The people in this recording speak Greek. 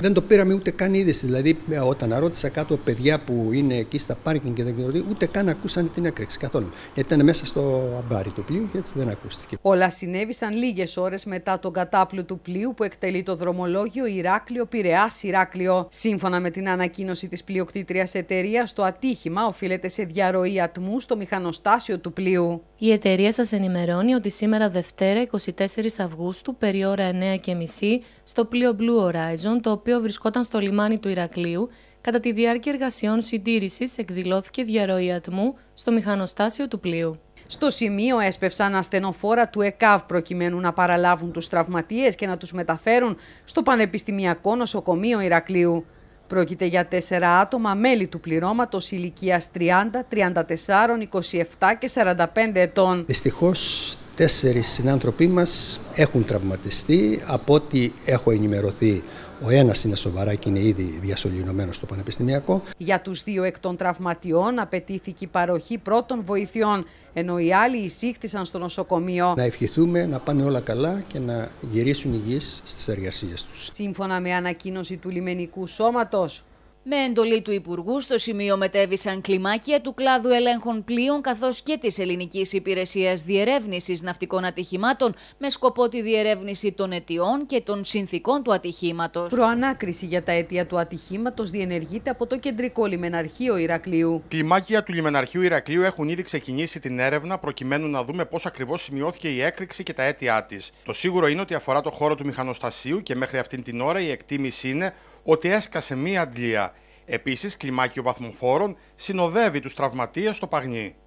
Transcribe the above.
Δεν το πήραμε ούτε καν είδηση. Δηλαδή, όταν ρώτησα κάτω παιδιά που είναι εκεί στα πάρκινγκ και δεν ξέρω, ούτε καν ακούσαν την έκρηξη καθόλου. Γιατί ήταν μέσα στο αμπάρι του πλοίου και έτσι δεν ακούστηκε. Όλα συνέβησαν λίγες ώρες μετά τον κατάπλου του πλοίου που εκτελεί το δρομολόγιο Ηράκλειο-Πειραιάς-Ηράκλειο. Σύμφωνα με την ανακοίνωση της πλειοκτήτριας εταιρείας, το ατύχημα οφείλεται σε διαρροή ατμού στο μηχανοστάσιο του πλοίου. Η εταιρεία σας ενημερώνει ότι σήμερα Δευτέρα 24 Αυγούστου περί ώρα 9:30 στο πλοίο Blue Horizon, το οποίο βρισκόταν στο λιμάνι του Ηρακλείου, κατά τη διάρκεια εργασιών συντήρησης εκδηλώθηκε διαρροή ατμού στο μηχανοστάσιο του πλοίου. Στο σημείο έσπευσαν ασθενοφόρα του ΕΚΑΒ προκειμένου να παραλάβουν τους τραυματίες και να τους μεταφέρουν στο Πανεπιστημιακό Νοσοκομείο Ηρακλείου. Πρόκειται για 4 άτομα μέλη του πληρώματος ηλικίας 30, 34, 27 και 45 ετών. Δυστυχώς 4 συνάνθρωποι μας έχουν τραυματιστεί. Από ό,τι έχω ενημερωθεί, ο ένας είναι σοβαρά και είναι ήδη διασωληνωμένος στο Πανεπιστημιακό. Για τους 2 εκ των τραυματιών απαιτήθηκε η παροχή πρώτων βοηθειών, ενώ οι άλλοι εισήχθησαν στο νοσοκομείο. Να ευχηθούμε να πάνε όλα καλά και να γυρίσουν υγιείς στις εργασίες τους. Σύμφωνα με ανακοίνωση του λιμενικού σώματος, με εντολή του Υπουργού, στο σημείο μετέβησαν κλιμάκια του κλάδου ελέγχων πλοίων καθώς και της Ελληνικής Υπηρεσίας Διερεύνησης Ναυτικών Ατυχημάτων με σκοπό τη διερεύνηση των αιτιών και των συνθηκών του ατυχήματος. Προανάκριση για τα αίτια του ατυχήματος διενεργείται από το Κεντρικό Λιμεναρχείο Ηρακλείου. Κλιμάκια του Λιμεναρχείου Ηρακλείου έχουν ήδη ξεκινήσει την έρευνα προκειμένου να δούμε πώς ακριβώς σημειώθηκε η έκρηξη και τα αίτια της. Το σίγουρο είναι ότι αφορά το χώρο του μηχανοστασίου και μέχρι αυτήν την ώρα η εκτίμηση είναι ότι έσκασε μία αντλία. Επίσης, κλιμάκιο βαθμοφόρων συνοδεύει τους τραυματίες στο Παγνί.